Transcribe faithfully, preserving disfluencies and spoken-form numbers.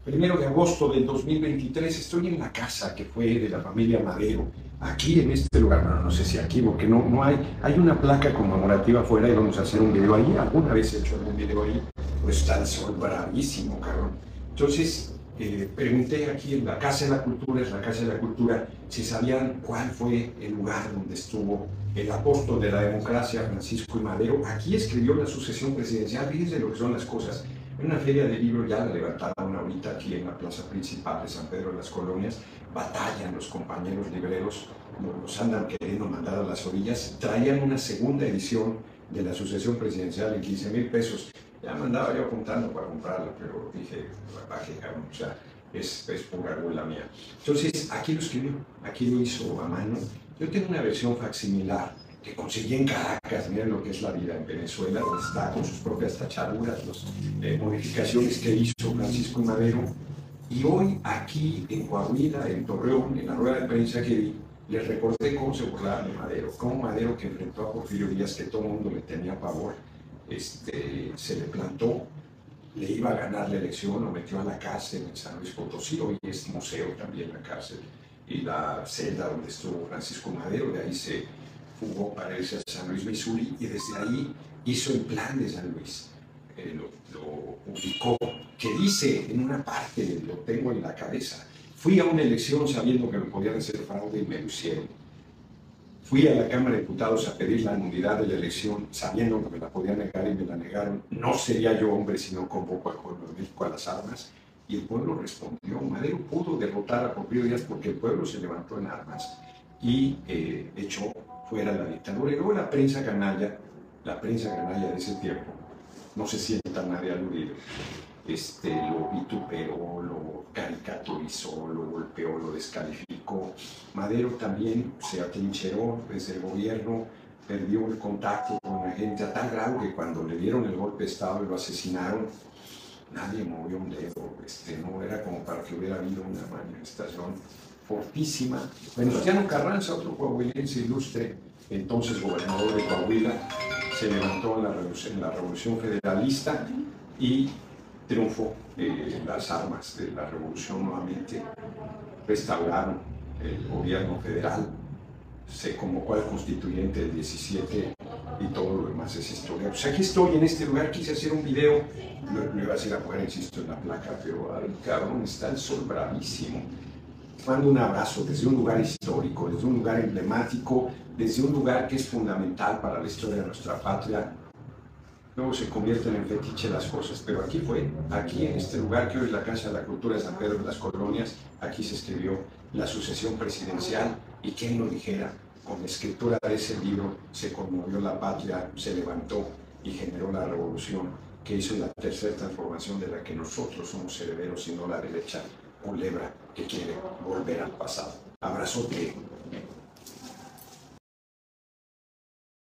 Primero de agosto del dos mil veintitrés, estoy en la casa que fue de la familia Madero, aquí en este lugar, no, no sé si aquí, porque no, no hay, hay una placa conmemorativa afuera y vamos a hacer un video ahí, alguna vez he hecho algún video ahí, pues está el sol bravísimo, cabrón. Entonces, eh, pregunté aquí en la Casa de la Cultura, es la Casa de la Cultura, si sabían cuál fue el lugar donde estuvo el apóstol de la democracia, Francisco I. Madero. Aquí escribió la sucesión presidencial, fíjense lo que son las cosas. En una feria de libros ya la levantaron ahorita aquí en la plaza principal de San Pedro de las Colonias, batallan los compañeros libreros, los andan queriendo mandar a las orillas, traían una segunda edición de la sucesión presidencial en quince mil pesos. Ya me andaba yo apuntando para comprarla, pero dije, baje, cabrón, o sea, es, es pura gula mía. Entonces, aquí lo escribió, aquí lo hizo a mano. Yo tengo una versión facsimilar que conseguí en Caracas, miren lo que es la vida en Venezuela, donde está con sus propias tachaduras, las eh, modificaciones que hizo Francisco I. Madero. Y hoy aquí en Coahuila, en Torreón, en la rueda de prensa que vi, les recordé cómo se burlaban de Madero, cómo Madero, que enfrentó a Porfirio Díaz, que todo el mundo le tenía pavor, este, se le plantó, le iba a ganar la elección, lo metió a la cárcel en San Luis Potosí, hoy es museo también la cárcel, y la celda donde estuvo Francisco Madero, de ahí se fugó para irse a San Luis, Missouri, y desde ahí hizo el plan de San Luis, eh, lo, lo publicó, que dice en una parte, lo tengo en la cabeza, fui a una elección sabiendo que me podían hacer fraude y me lo hicieron. Fui a la Cámara de Diputados a pedir la nulidad de la elección, sabiendo que me la podían negar y me la negaron. No sería yo hombre si no convoco al pueblo de México a las armas. Y el pueblo respondió. Madero pudo derrotar a Porfirio Díaz porque el pueblo se levantó en armas y eh, echó fuera la dictadura. Y luego la prensa canalla, la prensa canalla de ese tiempo, no se sienta nadie aludido, este, lo vituperó, lo caricaturizó, lo golpeó, lo descalificó. Madero también se atrincheró desde el gobierno, perdió el contacto con la gente a tal grado que cuando le dieron el golpe de Estado y lo asesinaron, nadie movió un dedo, este, no era como para que hubiera habido una manifestación fortísima. Venustiano Carranza, otro coahuilense ilustre, entonces gobernador de Coahuila, se levantó en la revolución, en la revolución federalista y triunfó eh, las armas de la revolución nuevamente, restauraron el gobierno federal, se convocó al constituyente del diecisiete y todo lo demás es historia. Pues aquí estoy en este lugar, quise hacer un video, lo, lo iba a hacer afuera, insisto, en la placa, pero ay, cabrón, está el sol bravísimo. Mando un abrazo desde un lugar histórico, desde un lugar emblemático, desde un lugar que es fundamental para la historia de nuestra patria. Luego se convierten en fetiche las cosas, pero aquí fue, aquí en este lugar que hoy es la Casa de la Cultura de San Pedro de las Colonias, aquí se escribió la sucesión presidencial, y quien lo dijera, con la escritura de ese libro se conmovió la patria, se levantó y generó la revolución que hizo la tercera transformación de la que nosotros somos herederos y no la derecha culebra que quiere volver al pasado. Abrazote.